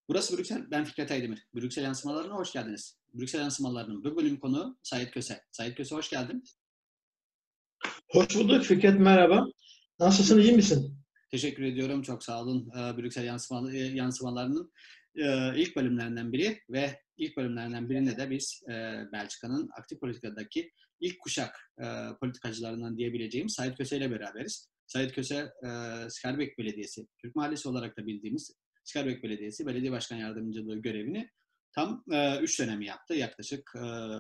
Burası Brüksel, ben Fikret Aydemir. Brüksel Yansımalarına hoş geldiniz. Brüksel Yansımalarının bu bölüm konuğu Sait Köse. Sait Köse hoş geldin. Hoş bulduk Fikret, merhaba. Nasılsın, iyi misin? Teşekkür ediyorum, çok sağ olun. Brüksel Yansımalarının ilk bölümlerinden biri ve ilk bölümlerinden birinde de biz Belçika'nın aktif politikadaki ilk kuşak politikacılarından diyebileceğim Sait Köse ile beraberiz. Sait Köse, Skerbek Belediyesi, Türk Mahallesi olarak da bildiğimiz Skerbek Belediyesi Belediye Başkan Yardımcılığı görevini tam 3 dönemi yaptı. Yaklaşık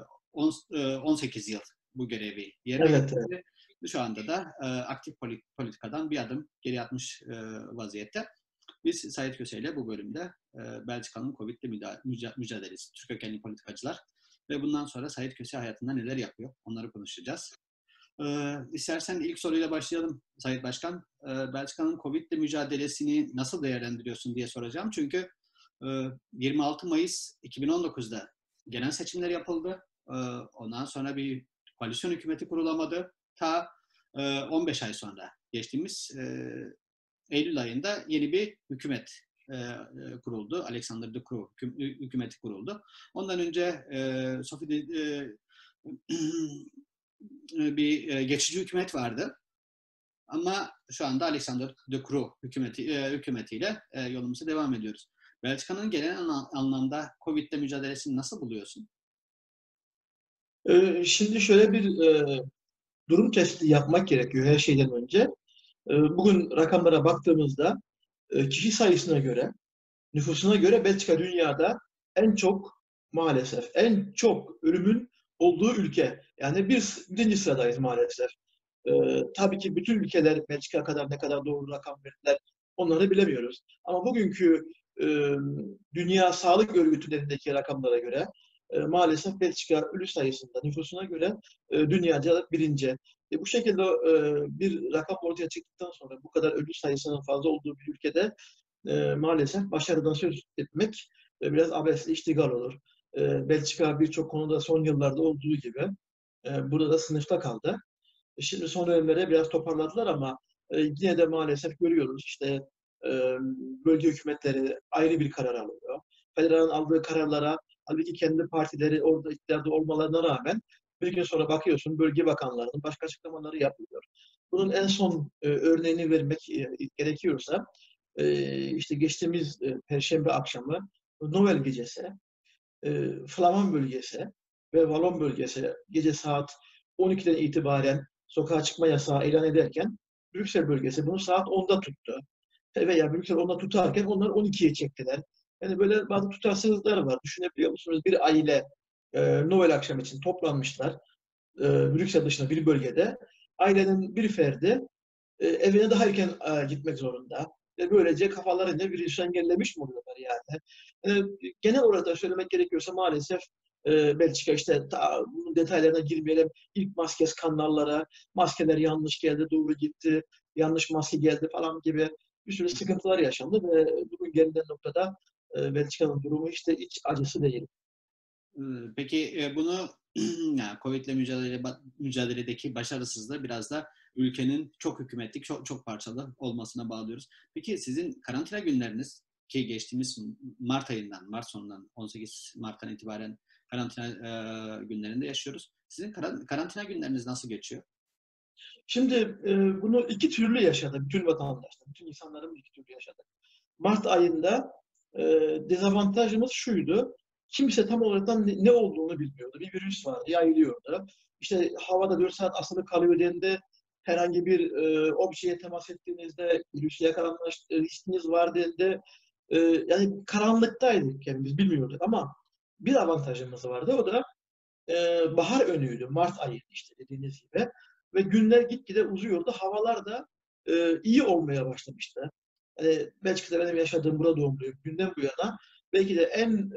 18 yıl bu görevi yerine Evet, evet. getirdi. Şu anda da aktif politikadan bir adım geri atmış vaziyette. Biz Sait Köse ile bu bölümde Belçika'nın Covid'le mücadelesi, Türk kökenli politikacılar ve bundan sonra Sait Köse hayatında neler yapıyor onları konuşacağız. İstersen ilk soruyla başlayalım Sayın Başkan. Belçika'nın Covid'le mücadelesini nasıl değerlendiriyorsun diye soracağım. Çünkü 26 Mayıs 2019'da genel seçimler yapıldı. Ondan sonra bir koalisyon hükümeti kurulamadı. Ta 15 ay sonra geçtiğimiz Eylül ayında yeni bir hükümet kuruldu. Alexander De Croo hükümeti kuruldu. Ondan önce Sophie bir geçici hükümet vardı. Ama şu anda Alexander De Croo hükümetiyle yolumuza devam ediyoruz. Belçika'nın genel anlamda Covid'le mücadelesini nasıl buluyorsun? Şimdi şöyle bir durum tespiti yapmak gerekiyor her şeyden önce. Bugün rakamlara baktığımızda kişi sayısına göre, nüfusuna göre Belçika dünyada en çok maalesef en çok ölümün olduğu ülke. Yani birinci sıradayız maalesef. Tabii ki bütün ülkeler Belçika kadar ne kadar doğru rakam verdiler onları bilemiyoruz. Ama bugünkü e, Dünya Sağlık Örgütü'ndeki rakamlara göre maalesef Belçika ölü sayısında nüfusuna göre dünyaca birinci. Bu şekilde bir rakam ortaya çıktıktan sonra bu kadar ölü sayısının fazla olduğu bir ülkede maalesef başarıdan söz etmek biraz abesle iştigal olur. Belçika birçok konuda son yıllarda olduğu gibi burada da sınıfta kaldı. Şimdi son dönemlere biraz toparladılar ama yine de maalesef görüyoruz işte e, bölge hükümetleri ayrı bir karar alıyor. Federal'ın aldığı kararlara halbuki kendi partileri orada iktidarda olmalarına rağmen bir gün sonra bakıyorsun bölge bakanlarının başka açıklamaları yapılıyor. Bunun en son örneğini vermek gerekiyorsa işte geçtiğimiz Perşembe akşamı Noel gecesi Flaman bölgesi ve Valon bölgesi gece saat 12'den itibaren sokağa çıkma yasağı ilan ederken Brüksel bölgesi bunu saat 10'da tuttu. Veya Brüksel 10'da tutarken onlar 12'ye çektiler. Yani böyle bazı tutarsızlıklar var. Düşünebiliyor musunuz? Bir aile Noel akşam için toplanmışlar. Brüksel dışında bir bölgede. Ailenin bir ferdi evine daha erken gitmek zorunda. Ve böylece kafalarında bir iş engellemiş mi oluyorlar yani? Genel olarak da söylemek gerekiyorsa maalesef Belçika işte bunun detaylarına girmeyelim. İlk maske skandallara, maskeler yanlış geldi, doğru gitti, yanlış maske geldi falan gibi bir sürü sıkıntılar yaşandı ve bugün gelinen noktada Belçika'nın durumu işte iç acısı değil. Peki bunu yani Covid'le mücadeledeki başarısızlığı biraz da ülkenin çok hükümetlik, çok parçalı olmasına bağlıyoruz. Peki sizin karantina günleriniz ki geçtiğimiz Mart sonundan 18 Mart'tan itibaren karantina günlerinde yaşıyoruz. Sizin karantina günleriniz nasıl geçiyor? Şimdi bunu iki türlü yaşadı bütün vatandaşlar, bütün insanların iki türlü yaşadı. Mart ayında e, dezavantajımız şuydu. Kimse tam olarak ne olduğunu bilmiyordu. Bir virüs vardı, yayılıyordu. İşte havada 4 saat asılı kalıyor denildi. Herhangi bir objeye temas ettiğinizde virüsle yakalanma riskiniz var denildi. Yani karanlıktaydık yani biz bilmiyorduk ama bir avantajımız vardı. O da bahar önüydü. Mart ayıydı işte dediğiniz gibi. Ve günler gitgide uzuyordu. Havalar da iyi olmaya başlamıştı. Belçika'da benim yaşadığım burada doğumluyum. Günden bu yana belki de en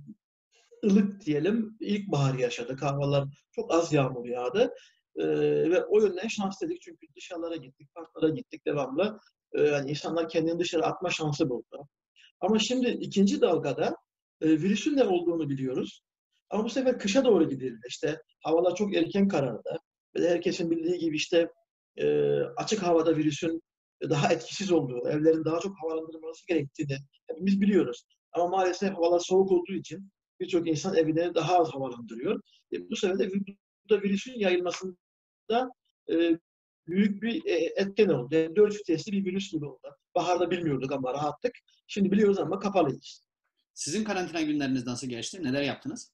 ılık diyelim ilkbaharı yaşadık. Havalar çok az yağmur yağdı. Ve o yönden şanslıydık çünkü dışarılara gittik, parklara gittik devamlı. Yani insanlar kendini dışarı atma şansı buldu. Ama şimdi ikinci dalgada virüsün ne olduğunu biliyoruz. Ama bu sefer kışa doğru gidildi. İşte havalar çok erken karardı. Ve herkesin bildiği gibi işte açık havada virüsün daha etkisiz olduğu, evlerin daha çok havalandırılması gerektiğini hepimiz biliyoruz. Ama maalesef havalar soğuk olduğu için birçok insan evine daha az havalandırıyor. Bu sefer de vücutta virüsün yayılmasında e, büyük bir etken oldu. Yani 4 vitesli bir virüs gibi oldu. Baharda bilmiyorduk ama rahattık. Şimdi biliyoruz ama kapalıyız. Sizin karantina günleriniz nasıl geçti? Neler yaptınız?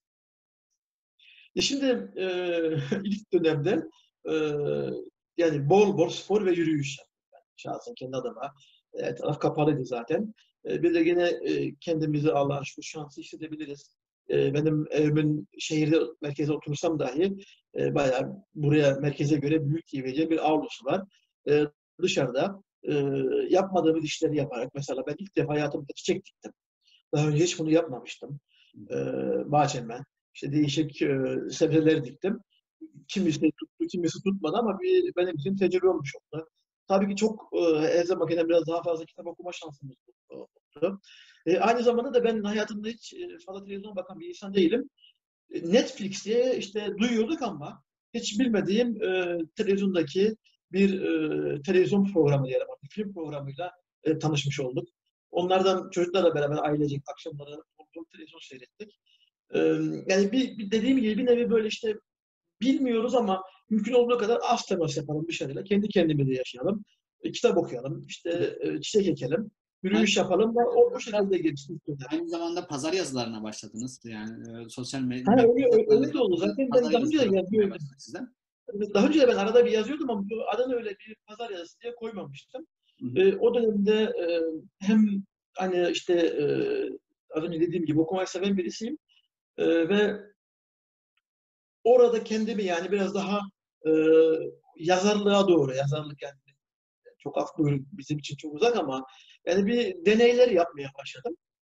Şimdi ilk dönemde e, yani bol bol spor ve yürüyüş yaptım ben. Şahsen kendi adıma. Etraf kapalıydı zaten. Bir de yine kendimizi Allah'a şükür şanslı hissedebiliriz. Benim evimin şehirde merkeze otursam dahi bayağı buraya merkeze göre büyük diyebileceğim bir avlusu var. E, Dışarıda yapmadığımız işleri yaparak mesela ben ilk defa hayatımda çiçek diktim. Daha önce hiç bunu yapmamıştım. Bahçeme. İşte değişik sebzeler diktim. Kimisi tuttu, kimisi tutmadı ama benim için tecrübe olmuş oldu. Tabii ki çok her zamankinden biraz daha fazla kitap okuma şansımız oldu. Aynı zamanda da ben hayatımda hiç fazla televizyona bakan bir insan değilim. Netflix diye işte duyuyorduk ama hiç bilmediğim televizyondaki bir televizyon programı diyelim artık film programıyla tanışmış olduk. Onlardan çocuklarla beraber ailecek akşamları televizyon seyrettik. E, Yani dediğim gibi bir nevi böyle işte bilmiyoruz ama mümkün olduğu kadar az temas yapalım dışarıyla. Kendi kendimize yaşayalım. Kitap okuyalım. İşte çiçek ekelim. Aynı Yürüyüş yapalım da o zamanda, şekilde geliştik. aynı zamanda pazar yazılarına başladınız. Yani sosyal Ha, öyle de oldu. mecralarda Zaten ben pazar daha önce de yazıları okumaya yazıyordum. başladık sizden. Daha önce de ben arada bir yazıyordum ama bu adını öyle bir pazar yazısı diye koymamıştım. Hı hı. O dönemde hem hani işte az önce dediğim gibi okumayı seven birisiyim. Ve orada kendimi yani biraz daha e, yazarlığa doğru, yazarlık yani çok af buyurun bizim için çok uzak ama yani bir deneyler yapmaya başladım.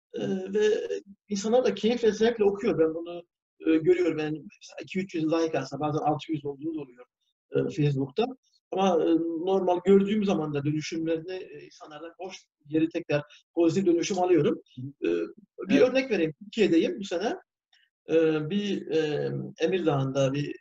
Ve insanlar da keyif ve zevkle okuyor. Ben bunu görüyorum. Yani 200-300 like alsa bazen 600 olduğu da oluyor Facebook'ta. Ama normal gördüğüm zaman da dönüşümlerini insanlardan hoş geri tekrar pozitif dönüşüm alıyorum. E, Bir Evet. örnek vereyim. Türkiye'deyim bu sene. Bir Emirdağ'ında bir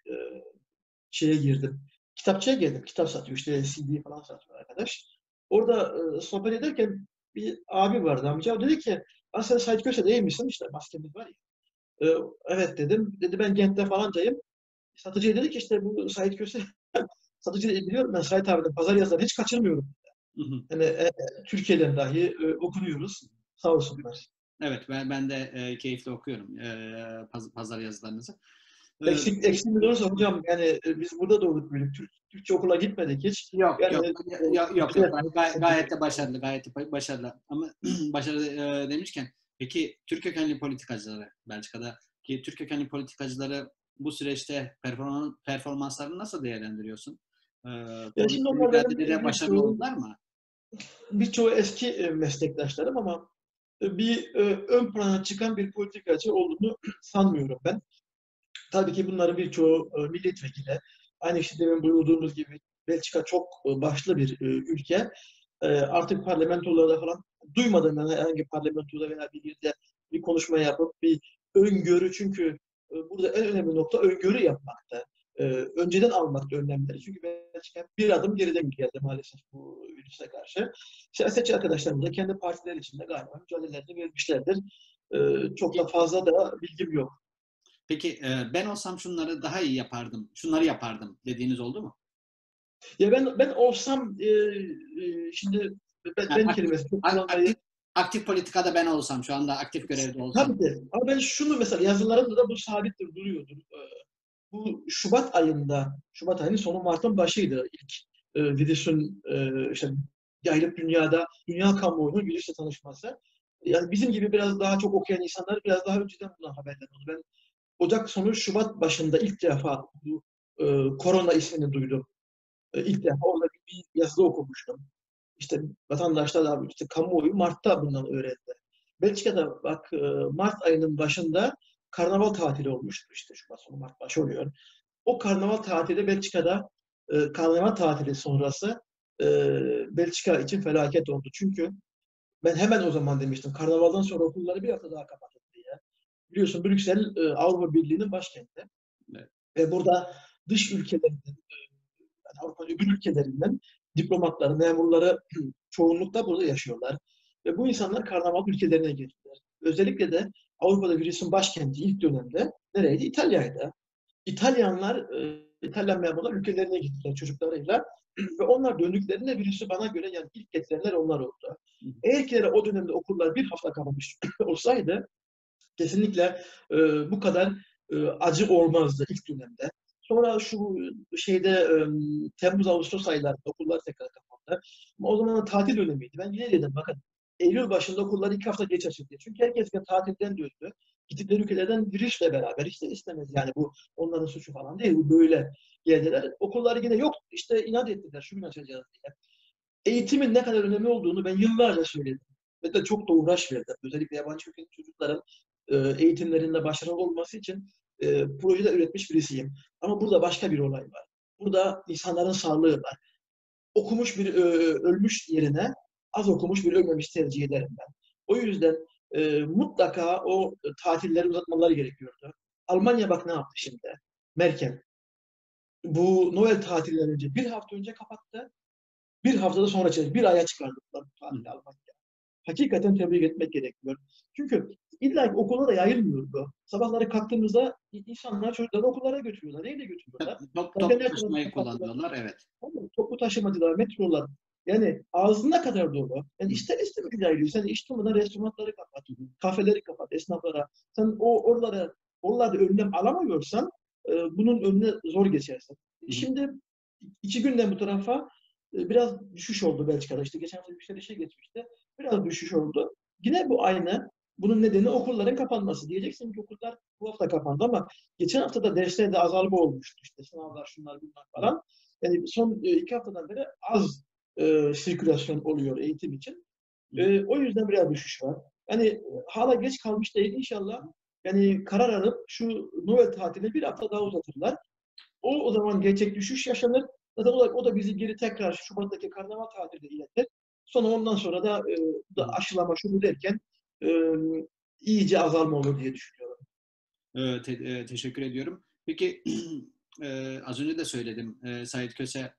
şeye girdim. Kitapçıya girdim. Kitap satıyor. İşte CD falan satıyor arkadaş. Orada sohbet ederken bir abi vardı amca. O dedi ki sen Sait Köse değil misin? İşte maskemiz var ya. Evet dedim. Dedi ben Gent'te falancayım. Satıcıya dedi ki işte bu Sait Köse satıcı değil biliyorum ben Sait abinin pazar yazılarını hiç kaçırmıyorum. Hı hı. Yani Türkiye'den dahi okunuyoruz. Sağ olsunlar. Evet, ben de keyifle okuyorum pazar yazılarınızı. E, Eksiğimiz olursa hocam yani biz burada doğduk büyüdük. Türkçe okula gitmedik hiç. Yok yok Yani yok bize gayet de başarılı, gayet de başarılı, ama başarılı demişken, peki Türk kökenli politikacıları Belçika'da ki Türk kökenli politikacıları bu süreçte performanslarını nasıl değerlendiriyorsun? ya şimdi Covid'le onlar benim mücadelede başarılı birçoğu oldular mı? birçoğu eski meslektaşlarım ama bir ön plana çıkan bir politikacı olduğunu sanmıyorum ben. Tabii ki bunların birçoğu milletvekili. Aynı işte demin buyurduğumuz gibi Belçika çok başlı bir ülke. Artık parlamentolarda falan duymadım ben herhangi bir parlamentoda veya bir yerde bir konuşma yapıp bir öngörü çünkü burada en önemli nokta öngörü yapmakta. Önceden almakta önlemleri. Çünkü Belçika bir adım geriden geldi maalesef bu virüse karşı. Siyasetçi arkadaşlarımız da kendi partiler içinde galiba mücadelelerini vermişlerdir. Çok da fazla da bilgim yok. Peki ben olsam şunları daha iyi yapardım, şunları yapardım dediğiniz oldu mu? Ya ben olsam şimdi Yani ben kelimesi çok kullanmayı aktif politikada ben olsam, şu anda aktif görevde olsam. tabii ki. Ama ben şunu mesela yazılarımda da bu sabittir, duruyordur. Bu Şubat ayının sonu Mart'ın başıydı ilk virüsün işte yayılıp dünya kamuoyunun virüsle tanışması. Yani bizim gibi biraz daha çok okuyan insanlar biraz daha önceden bundan haberler oldu. Ben Ocak sonu Şubat başında ilk defa bu korona ismini duydum. İlk defa orada bir yazıda okumuştum. İşte vatandaşlar da işte kamuoyu Mart'ta bundan öğrendi. Belçika'da bak Mart ayının başında karnaval tatili olmuştu işte Şubat sonu Mart başı oluyor. O karnaval tatili Belçika'da karnaval tatili sonrası e, Belçika için felaket oldu. Çünkü ben hemen o zaman demiştim karnavaldan sonra okulları bir hafta daha kapatın diye. Biliyorsun Brüksel Avrupa Birliği'nin başkenti. Evet. Ve burada dış ülkelerin yani Avrupa'nın öbür ülkelerinden diplomatları, memurları çoğunlukla burada yaşıyorlar. Ve bu insanlar karnaval ülkelerine girdiler. özellikle de Avrupa'da virüsün başkenti ilk dönemde nereydi? İtalya'ydı. İtalyan memurlar ülkelerine gittiler çocuklarıyla ve onlar döndüklerinde virüsü bana göre yani ilk getirenler onlar oldu. Eğer ki o dönemde okullar bir hafta kapanmış olsaydı kesinlikle bu kadar acı olmazdı ilk dönemde. Sonra şu Temmuz-Ağustos aylarında okullar tekrar kapandı. Ama o zaman da tatil dönemiydi. Ben yine dedim bakın Eylül başında okullar 2 hafta geç açıldı. Çünkü herkes tatilden döndü. Gittikleri ülkelerden virüsle beraber işte istemez yani bu onların suçu falan değil. Bu böyle geldiler. Okullar yine yok işte inat ettiler şu gün açacağız diye. Eğitimin ne kadar önemli olduğunu ben yıllarca söyledim. Ve de çok da uğraş verdim. Özellikle yabancı kökenli çocukların eğitimlerinde başarılı olması için projeler üretmiş birisiyim. Ama burada başka bir olay var. Burada insanların sağlığı var. Okumuş bir ölmüş yerine az okumuş bir ölmemiş tercih ederim ben. O yüzden mutlaka o tatilleri uzatmaları gerekiyordu. Almanya bak ne yaptı şimdi? Merkel. Bu Noel tatilinden önce bir hafta önce kapattı. Bir haftada sonra bir aya çıkardılar bu tatili Almanya. Hakikaten tebrik etmek gerekiyor. Çünkü illa ki okula da yayılmıyor bu. Sabahları kalktığımızda insanlar çocukları okullara götürüyorlar. Neyle götürüyorlar? Toplu taşımayı kullanıyorlar, evet. Toplu taşımacılar, metrolar. Yani ağzına kadar dolu. Yani ister istemez yayılıyor. Sen iş durmadan restoranları kapat, kafeleri kapat, esnaflara. Sen oralarda önlem alamıyorsan bunun önüne zor geçersin. Şimdi 2 günden bu tarafa biraz düşüş oldu Belçika'da. İşte geçen hafta yükselişe geçmişti. Biraz düşüş oldu. Yine bu aynı. Bunun nedeni okulların kapanması. Diyeceksin ki okullar bu hafta kapandı ama geçen hafta da derslerde azalma olmuştu. İşte sınavlar, şunlar, bunlar falan. Yani son 2 haftadan beri az sirkülasyon oluyor eğitim için. O yüzden biraz düşüş var. Yani hala geç kalmış değil inşallah. Yani karar alıp şu Noel tatilini bir hafta daha uzatırlar. O zaman gerçek düşüş yaşanır. Zaten o da bizi geri tekrar Şubat'taki karnaval tatiline iletir. Sonra ondan sonra da aşılama şunu derken e, iyice azalma olur diye düşünüyorum. Teşekkür ediyorum. Peki az önce de söyledim. Sait Köse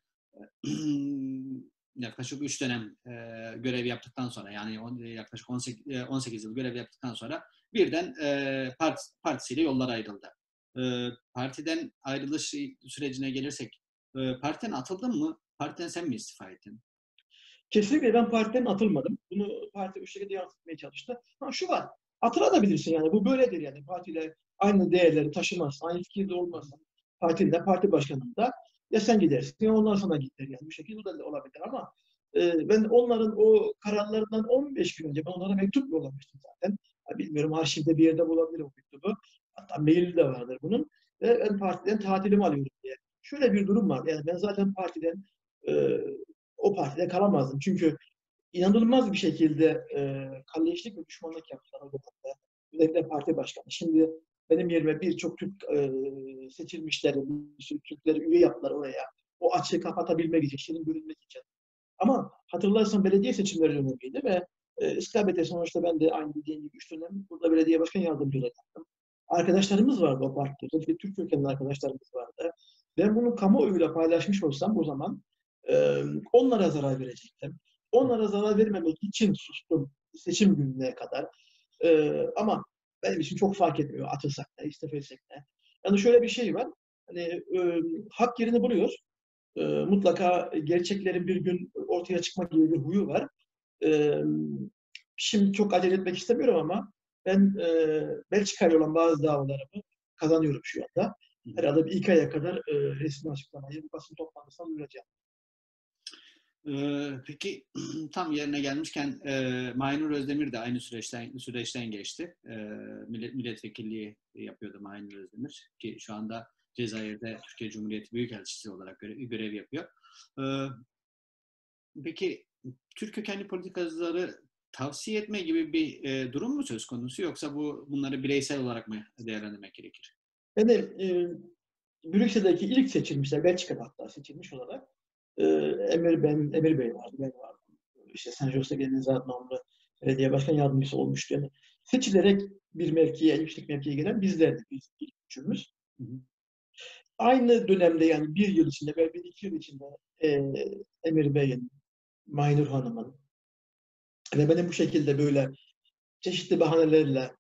yaklaşık 3 dönem görev yaptıktan sonra yani yaklaşık 18 yıl görev yaptıktan sonra birden partisiyle yollar ayrıldı. Partiden ayrılış sürecine gelirsek partiden atıldın mı? Partiden sen mi istifa ettin? Kesinlikle ben partiden atılmadım. Bunu parti bu şekilde yansıtmaya çalıştı. Ha, şu var. Atılabilirsin yani. Bu böyledir yani. Partiyle aynı değerleri taşımazsan, aynı fikirde olmazsan partide, parti başkanında ya sen gidersin ya ondan sonra gider yani. Bu şekilde de olabilir ama ben onların o kararlarından 15 gün önce ben onlara mektup yollamıştım zaten. Ya bilmiyorum arşivde bir yerde bulabilirim o mektubu. Hatta maili de vardır bunun. Ve ben partiden tatilimi alıyorum diye. Şöyle bir durum var. Yani ben zaten partiden e, o partide kalamazdım. Çünkü inanılmaz bir şekilde kalleşlik ve düşmanlık yaptılar o dönemde. Özellikle parti başkanı. Şimdi benim yerime birçok Türk seçilmişleri, bir sürü Türkleri üye yaptılar oraya. O açığı kapatabilmek için, şirin görünmek için. Ama hatırlarsan belediye seçimleri dönemiydi ve İSKBT sonuçta ben de aynı dediğim gibi 3 dönem burada belediye başkan yardımcılığı yaptım. Arkadaşlarımız vardı o partide. Özellikle Türk kökenli arkadaşlarımız vardı. Ben bunu kamuoyuyla paylaşmış olsam o zaman onlara zarar verecektim. Onlara zarar vermemek için sustum seçim gününe kadar. Ama benim için çok fark etmiyor atılsak da, istifa etsek de. Yani şöyle bir şey var. Hani hak yerini buluyor. Mutlaka gerçeklerin bir gün ortaya çıkma gibi bir huyu var. E, Şimdi çok acele etmek istemiyorum ama ben Belçika'yla olan bazı davalarımı kazanıyorum şu anda. Herhalde bir 2 aya kadar resmi açıklamayı basın toplantısından duyuracağım. Peki tam yerine gelmişken Maynur Özdemir de aynı süreçten geçti. Milletvekilliği yapıyordu Maynur Özdemir ki şu anda Cezayir'de Türkiye Cumhuriyeti Büyükelçisi olarak görev yapıyor. Peki Türk kökenli politikacıları tavsiye etme gibi bir durum mu söz konusu yoksa bunları bireysel olarak mı değerlendirmek gerekir? Yani Brüksel'deki ilk seçilmişler, Belçika'da hatta seçilmiş olarak Emir Bey vardı, ben vardım. İşte Saint Jose'de Nezahat Namlı belediye başkan yardımcısı olmuştu. Yani seçilerek bir mevkiye, yüksek mevkiye gelen bizlerdik, biz ilk üçümüz. Hı hı. Aynı dönemde yani bir yıl içinde, belki 2 yıl içinde Emir Bey'in, Maynur Hanım'ın ve benim bu şekilde böyle çeşitli bahanelerle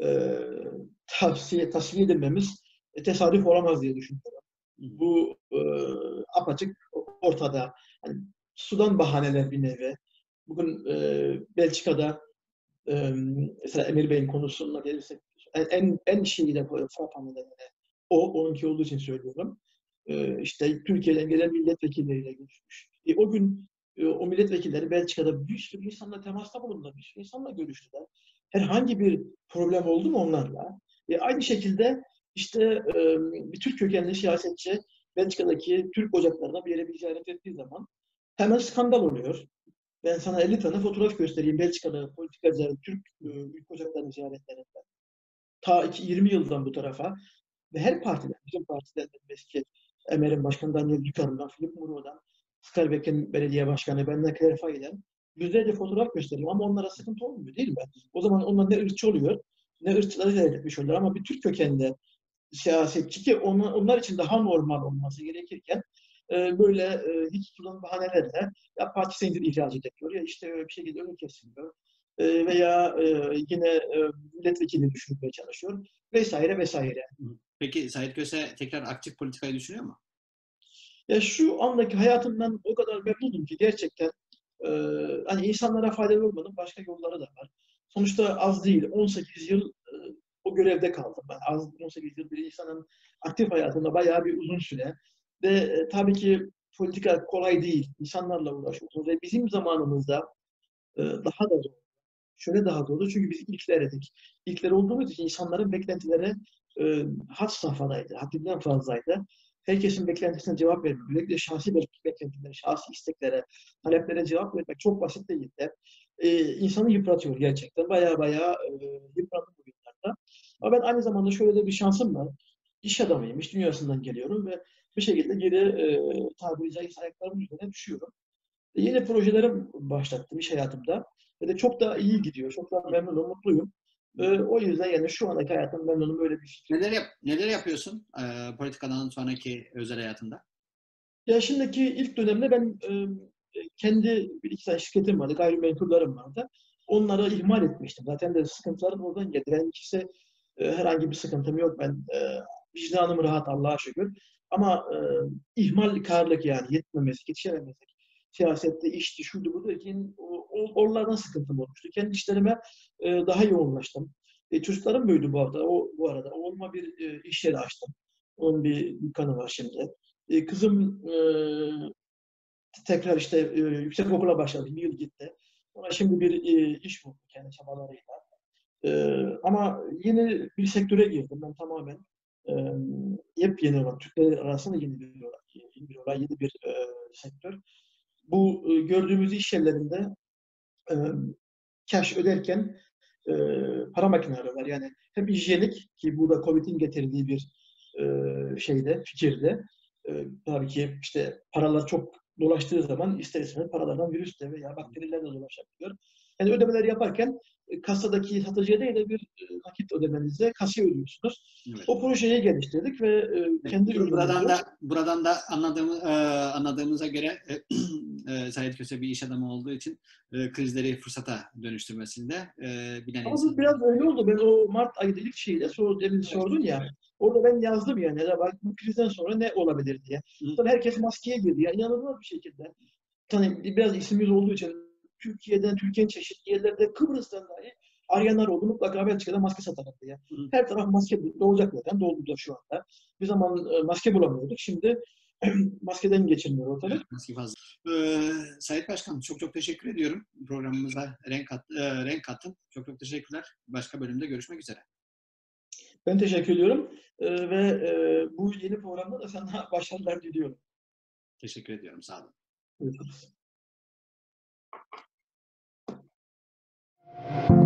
tasfiye edilmemiz tesadüf olamaz diye düşünüyorum. Bu apaçık ortada. Yani sudan bahaneler bir nevi. Bugün Belçika'da mesela Emir Bey'in konusuna gelirsek en şeyi de frapanı da yani onunki olduğu için söylüyorum. İşte Türkiye'den gelen milletvekilleriyle görüşmüş. O gün o milletvekilleri Belçika'da bir sürü insanla temasta bulundular. Bir sürü insanla görüştüler. Herhangi bir problem oldu mu onlarla? Aynı şekilde işte bir Türk kökenli siyasetçi Belçika'daki Türk ocaklarına bir yere bir ziyaret ettiği zaman hemen skandal oluyor. Ben sana 50 tane fotoğraf göstereyim Belçika'da politikacıların Türk ülke ocaklarını ziyaretlerinden. Ta 20 yıldan bu tarafa ve her partiden, bizim partiden de eski Emer'in başkanı Daniel Ducar'dan, Philip Mourou'dan, Skarbeck'in belediye başkanı, benden Claire yüzlerce fotoğraf göstereyim ama onlara sıkıntı olmuyor değil mi? O zaman onlar ne ırkçı oluyor, ne ırkçıları ziyaret etmiş oluyor ama bir Türk kökenli siyasetçi ki onlar için daha normal olması gerekirken böyle hiç tutulan bahanelerle ya parti zinciri ihraç ediliyor ya işte bir şekilde önü kesiliyor veya yine milletvekili düşünmeye çalışıyor vesaire vesaire. Peki Sait Köse tekrar aktif politikayı düşünüyor mu? Ya şu andaki hayatımdan o kadar memnunum ki gerçekten hani insanlara faydalı olmanın başka yolları da var. Sonuçta az değil. 18 yıl o görevde kaldım. Ben 18 yıl bir insanın aktif hayatında bayağı bir uzun süre. Ve tabii ki politika kolay değil. İnsanlarla uğraşıyorsunuz. Ve bizim zamanımızda daha da zor. Şöyle daha doğru çünkü biz ilklerdik. İlkler olduğumuz için insanların beklentileri had safhadaydı, haddinden fazlaydı. Herkesin beklentisine cevap vermek, özellikle şahsi beklentilere, şahsi isteklere, taleplere cevap vermek çok basit değildi. İnsanı yıpratıyor gerçekten. Bayağı yıprandım bu günlerde. Ama ben aynı zamanda şöyle de bir şansım var. İş adamıyım, iş dünyasından geliyorum ve bir şekilde geri tabiri caizse ayaklarımın üzerine düşüyorum. Yeni projelerim başlattım iş hayatımda. Ve de çok daha iyi gidiyor. Çok daha memnunum, mutluyum. O yüzden yani şu andaki hayatım memnunum böyle bir fikrim. Neler yapıyorsun politikadan sonraki özel hayatında? Ya şimdiki ilk dönemde ben kendi bir iki tane şirketim vardı, gayrimenkullerim vardı. Onları ihmal etmiştim. Zaten de sıkıntılarım oradan geldi. Benim ikisi herhangi bir sıkıntım yok. Ben vicdanım rahat Allah'a şükür. Ama ihmalkarlık yani yetmemezlik, yetişememezlik. Siyasette işti, şuydu, budu. Oralardan sıkıntım olmuştu. Kendi işlerime daha yoğunlaştım. Çocuklarım büyüdü bu arada. Oğluma bir iş yeri açtım. Onun bir dükkanı var şimdi. Kızım tekrar işte yüksek okula başladı. Bir yıl gitti. Ona şimdi bir iş buldu kendi çabalarıyla. Ama yeni bir sektöre girdim. Ben tamamen e, yepyeni olan, Türkler arasında yeni bir sektör. Bu gördüğümüz iş yerlerinde e, cash öderken e, para makineleri var. Yani hem hijyenik ki bu da Covid'in getirdiği bir fikirde. Tabii ki işte paralar çok dolaştığı zaman ister istemez paralardan virüs de veya bakteriler de dolaşabiliyor. Yani ödemeler yaparken kasadaki satıcıya değil de bir nakit ödemenizde kasiye ödüyorsunuz. Evet. O projeyi geliştirdik ve kendi ürünümüzü... Buradan da anladığımıza göre Sait Köse bir iş adamı olduğu için krizleri fırsata dönüştürmesinde bilen Ama insan. bu biraz öyle oldu. Ben o Mart ayında ilk şeyle demin sordun ya. Orada ben yazdım yani. Bak bu krizden sonra ne olabilir diye. Tabii herkes maskeye girdi. Yani inanılmaz bir şekilde. Hani biraz ismimiz olduğu için Türkiye'nin çeşitli yerlerde Kıbrıs'tan dahi arayanlar oldu. Mutlaka Belçika'da maske satarlar diye. Her taraf maske dolacak zaten. Doldu da şu anda. Bir zaman maske bulamıyorduk. Şimdi maskeden geçilmiyor ortalık. Evet, maske fazla. Sait Başkan çok teşekkür ediyorum. Programımıza renk kattın. Çok teşekkürler. Başka bölümde görüşmek üzere. Ben teşekkür ediyorum. Ve bu yeni programda da sana başarılar diliyorum. Teşekkür ediyorum. Sağ olun. Görüşürüz.